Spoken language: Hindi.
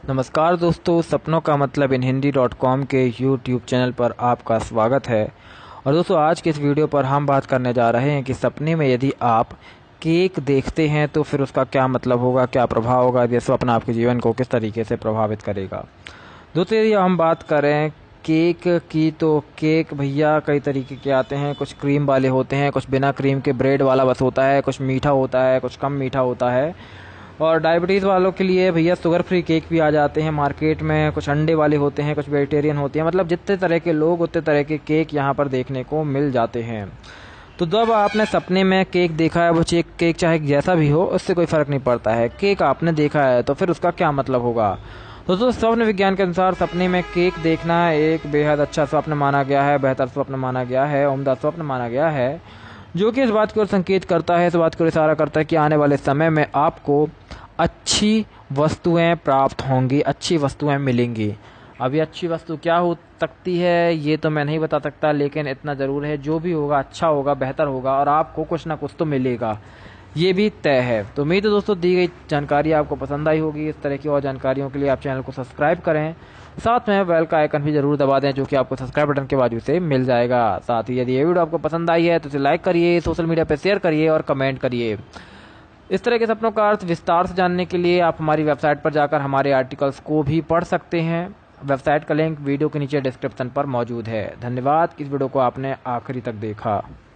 नमस्कार दोस्तों, सपनों का मतलब इन हिंदी.com के यूट्यूब चैनल पर आपका स्वागत है। और दोस्तों, आज के इस वीडियो पर हम बात करने जा रहे हैं कि सपने में यदि आप केक देखते हैं तो फिर उसका क्या मतलब होगा, क्या प्रभाव होगा, ये स्वप्न आपके जीवन को किस तरीके से प्रभावित करेगा। दोस्तों, यदि हम बात करें केक की तो केक भैया कई तरीके के आते हैं। कुछ क्रीम वाले होते हैं, कुछ बिना क्रीम के ब्रेड वाला बस होता है, कुछ मीठा होता है, कुछ कम मीठा होता है। और डायबिटीज़ वालों के लिए भैया शुगर फ्री केक भी आ जाते हैं मार्केट में। कुछ अंडे वाले होते हैं, कुछ वेजिटेरियन होते हैं। मतलब जितने तरह के लोग उतने तरह के केक यहाँ पर देखने को मिल जाते हैं। तो जब आपने सपने में केक देखा है, वो केक चाहे जैसा भी हो, उससे कोई फ़र्क नहीं पड़ता है। केक आपने देखा है तो फिर उसका क्या मतलब होगा। दोस्तों, स्वप्न विज्ञान के अनुसार सपने में केक देखना एक बेहद अच्छा स्वप्न माना गया है, बेहतर स्वप्न माना गया है, उम्दा स्वप्न माना गया है, जो कि इस बात की ओर संकेत करता है, इस बात की ओर इशारा करता है कि आने वाले समय में आपको अच्छी वस्तुएं प्राप्त होंगी, अच्छी वस्तुएं मिलेंगी। अभी अच्छी वस्तु क्या हो सकती है ये तो मैं नहीं बता सकता, लेकिन इतना ज़रूर है जो भी होगा अच्छा होगा, बेहतर होगा और आपको कुछ ना कुछ तो मिलेगा, ये भी तय है। तो उम्मीद है दोस्तों, दी गई जानकारी आपको पसंद आई होगी। इस तरह की और जानकारियों के लिए आप चैनल को सब्सक्राइब करें, साथ में बेल का आइकन भी जरूर दबा दें, जो कि आपको सब्सक्राइब बटन के बाजू से मिल जाएगा। साथ ही यदि ये वीडियो आपको पसंद आई है तो इसे लाइक करिए, सोशल मीडिया पर शेयर करिए और कमेंट करिए। इस तरह के सपनों का अर्थ विस्तार से जानने के लिए आप हमारी वेबसाइट पर जाकर हमारे आर्टिकल्स को भी पढ़ सकते हैं। वेबसाइट का लिंक वीडियो के नीचे डिस्क्रिप्शन पर मौजूद है। धन्यवाद, इस वीडियो को आपने आखिरी तक देखा।